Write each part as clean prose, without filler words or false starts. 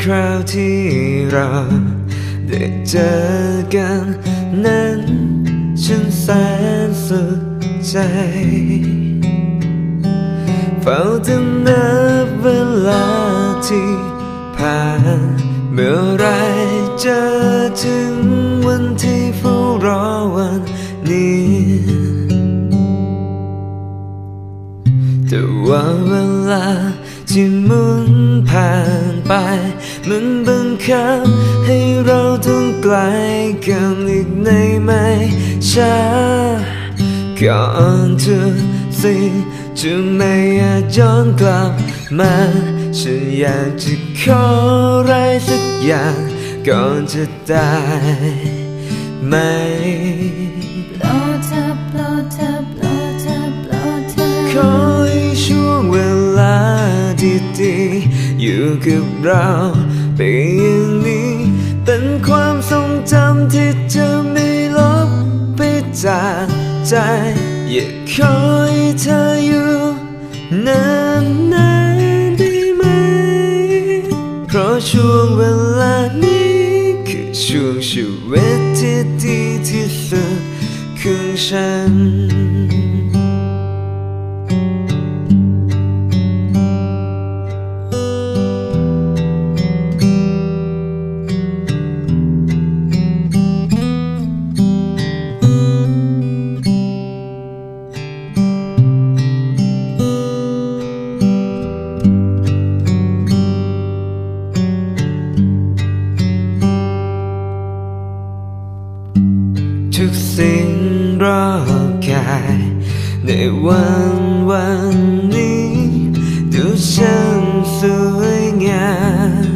ราวที่เราได้เจอกันนั้นฉันแสนสุขใจเฝ้าแต่นับเวลาที่ผ่านเมื่อไรจะถึงวันที่เฝ้ารอวันนี้แต่ว่าเวลาที่หมุนผ่านไปมันบังคับให้เราต้องไกลกันอีกในไม่ช้าก่อนทุกสิ่งจะไม่อาจย้อนกลับมาฉันอยากจะขออะไรสักอย่างก่อนจะตายไหมขอให้ช่วงเวลาดีๆอยู่กับเราไปอย่างนี้เป็นความทรงจำที่จะไม่ลบไปจากใจอยากขอให้เธออยู่นานๆได้ไหมเพราะช่วงเวลานี้คือช่วงชีวิตที่ดีที่สุดของฉันทุกสิ่งรอบกายในวันนี้ดูช่างสวยงาม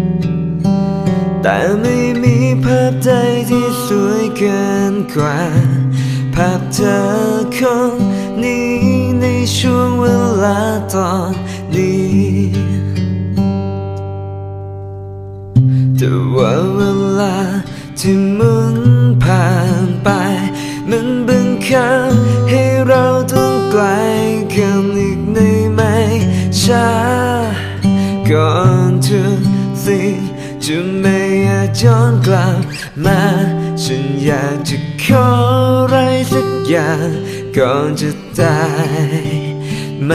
แต่ไม่มีภาพใดที่สวยเกินกว่าภาพเธอคนนี้ในช่วงเวลาตอนนี้แต่ว่าเวลาที่หมุนผ่านไปมันบังคับให้เราต้องไกลกันอีกในไม่ช้าก่อนทุกสิ่งจะไม่อาจย้อนกลับมาฉันอยากจะขออะไรสักอย่างก่อนจะตายไหม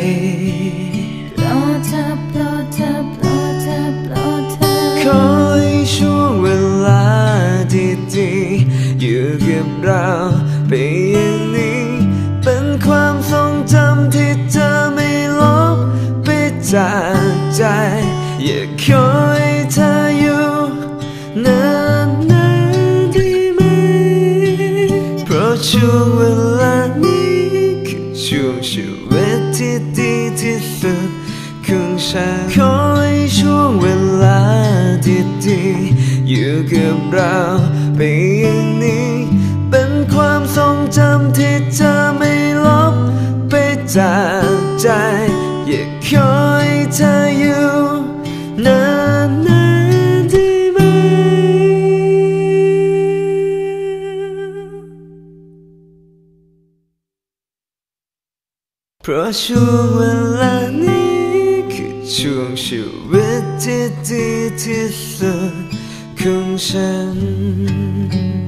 ขอให้ช่วงเวลาดีๆอยู่กับเราไปอย่างนี้เป็นความทรงจำที่เธอไม่ลบไปจากใจอยากขอให้เธออยู่นานๆได้ไหมเพราะช่วงเวลานี้คือช่วงชีวิตที่ดีที่สุดของฉันขอให้ช่วงเวลาดีๆอยู่กับเราไปอย่างนี้เป็นความทรงจำที่เธอไม่ลบไปจากใจอยากขอให้เธออยู่นานๆได้ไหมเพราะช่วงเวลานี้คือช่วงชีวิตที่ดีที่สุดของฉัน